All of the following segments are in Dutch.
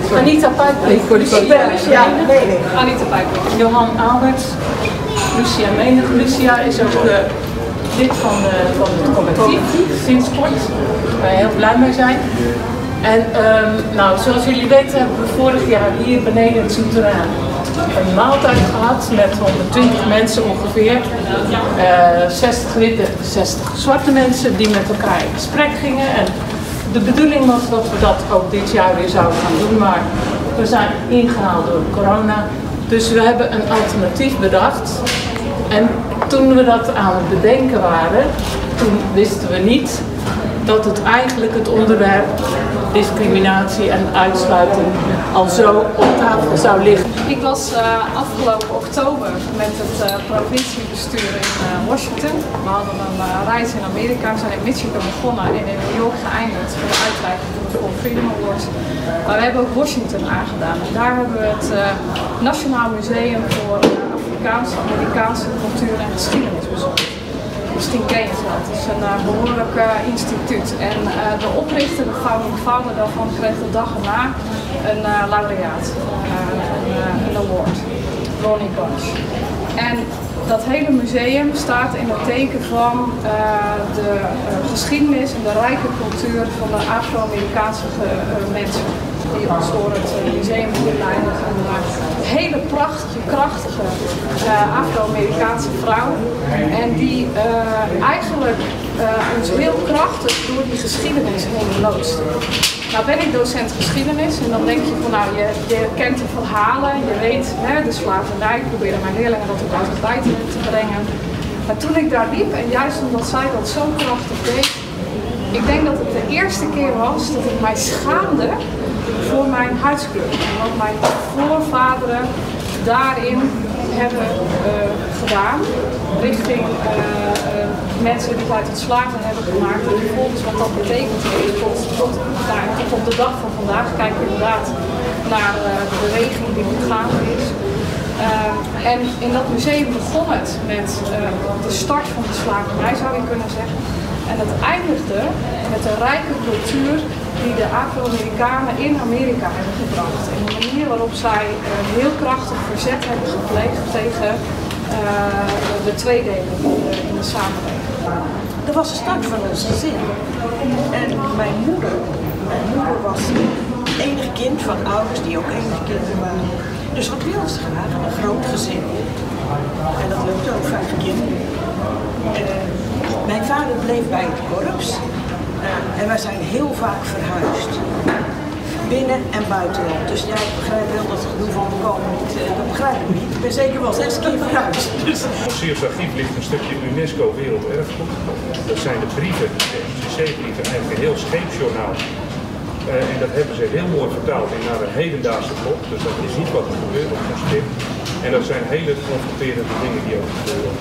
Anita Pijpering. Ja, Menig. Anita Pijpering. Johan Alberts. Lucia Menig. Lucia is ook lid van het collectief sinds kort. Waar we heel blij mee zijn. En nou, zoals jullie weten hebben we vorig jaar hier beneden in het Souterrain een maaltijd gehad met 120 mensen ongeveer. 60 witte, 60 zwarte mensen die met elkaar in gesprek gingen. En de bedoeling was dat we dat ook dit jaar weer zouden gaan doen, maar we zijn ingehaald door corona. Dus we hebben een alternatief bedacht. En toen we dat aan het bedenken waren, toen wisten we niet dat het eigenlijk het onderwerp discriminatie en uitsluiting al zo op tafel zou liggen. Ik was afgelopen oktober met het provinciebestuur in Washington. We hadden een reis in Amerika, we zijn in Michigan begonnen en in New York geëindigd voor de uitreiking van de Full Freedom Awards. Maar we hebben ook Washington aangedaan en daar hebben we het Nationaal Museum voor Afrikaanse, Amerikaanse cultuur en geschiedenis bezocht. Misschien ken je het wel. Het is een behoorlijk instituut. En de oprichter, de founding father daarvan, kreeg de dag erna een laureaat, een award, Ronnie Bunch. En dat hele museum staat in het teken van de geschiedenis en de rijke cultuur van de Afro-Amerikaanse mensen die ons door het museum leiden. Een hele prachtige, krachtige Afro-Amerikaanse vrouw. En die eigenlijk ons heel krachtig door die geschiedenis heen loodst. Nou ben ik docent geschiedenis en dan denk je van nou, je kent de verhalen, je weet de slavernij, ik probeerde mijn leerlingen dat ook altijd bij te brengen. Maar toen ik daar liep en juist omdat zij dat zo krachtig deed, ik denk dat het de eerste keer was dat ik mij schaamde voor mijn huidskleur. En wat mijn voorvaderen daarin hebben gedaan richting mensen die uit het slaven hebben gemaakt. En vervolgens wat dat betekent tot op de dag van vandaag. Kijk inderdaad naar de beweging die nu gaande is. En in dat museum begon het met de start van de slavernij, zou je kunnen zeggen. En het eindigde met de rijke cultuur die de Afro-Amerikanen in Amerika hebben gebracht. En de manier waarop zij heel krachtig verzet hebben gepleegd tegen de tweedeling in de samenleving. Dat was de start van ons gezin. En mijn moeder was enig kind van ouders die ook enig kinderen waren. Dus wat wilde ze graag? Een groot gezin. En dat lukte ook 5 kinderen. Mijn vader bleef bij het korps. En wij zijn heel vaak verhuisd. Binnen- en buitenland. Dus jij begrijpt wel dat gedoe van we komen niet. Dat begrijp ik niet. Ik ben zeker wel 6 keer verhuisd. Dus. Op Siers archief ligt een stukje UNESCO Werelderfgoed. Dat zijn de brieven, de ICC-brieven, eigenlijk een heel scheepsjournaal. En dat hebben ze heel mooi vertaald naar een hedendaagse blog. Dus dat is niet wat er gebeurt op een schip. En dat zijn hele confronterende dingen die ook gebeuren.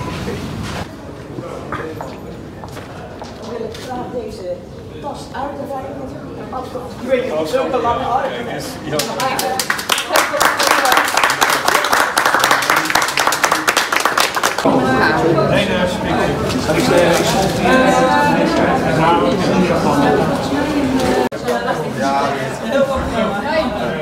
Dan wil ik graag deze tas uitreiken. Ik weet niet of zulke lange armen is. Nee, alsjeblieft.